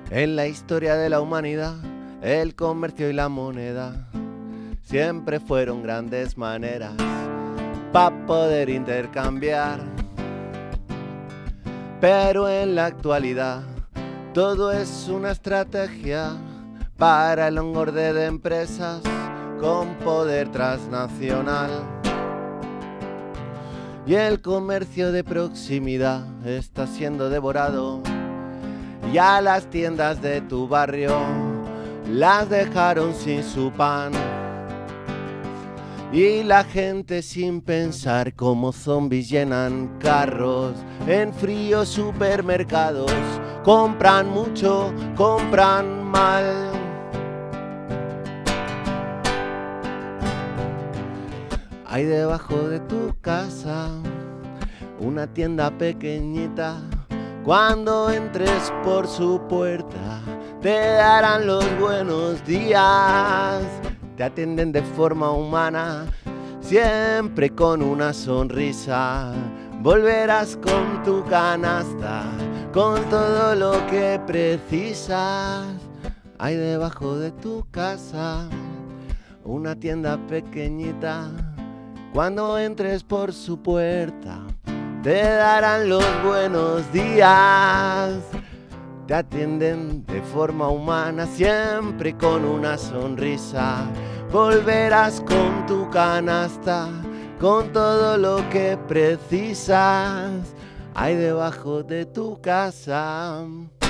En la historia de la humanidad, el comercio y la moneda siempre fueron grandes maneras para poder intercambiar. Pero en la actualidad todo es una estrategia para el engorde de empresas con poder transnacional. Y el comercio de proximidad está siendo devorado. Ya las tiendas de tu barrio las dejaron sin su pan. Y la gente sin pensar como zombies llenan carros en fríos supermercados. Compran mucho, compran mal. Hay debajo de tu casa una tienda pequeñita. Cuando entres por su puerta te darán los buenos días. Te atienden de forma humana, siempre con una sonrisa. Volverás con tu canasta, con todo lo que precisas. Hay debajo de tu casa una tienda pequeñita. Cuando entres por su puerta te darán los buenos días. Te atienden de forma humana, siempre con una sonrisa. Volverás con tu canasta, con todo lo que precisas. Hay debajo de tu casa.